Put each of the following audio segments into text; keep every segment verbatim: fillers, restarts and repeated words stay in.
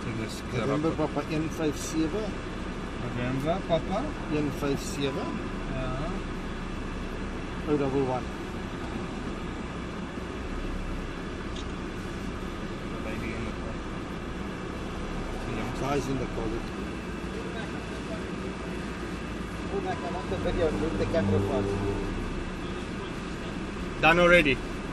dis November Papa one five seven. November Papa one five seven. ja oh double one. the lady in the car. The young Guys in the college. Go back, I want the video, move the camera fast. done already.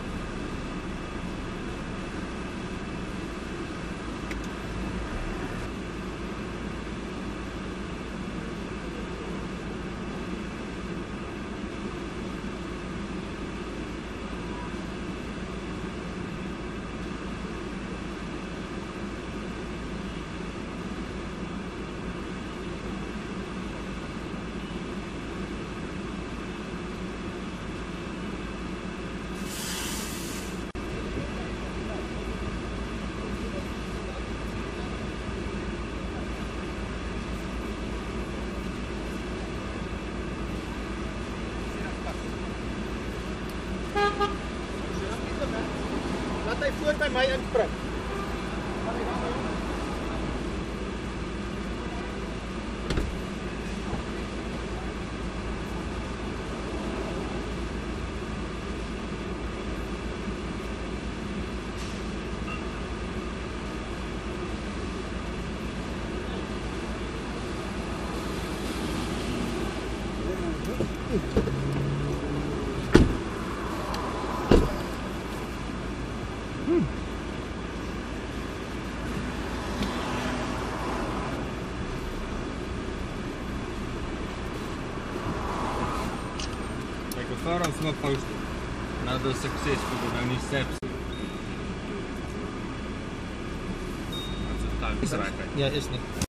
Laat hy voor by my inspring. Like a photo of not posted. Another successful but only steps. That's a time. Ja, is nie.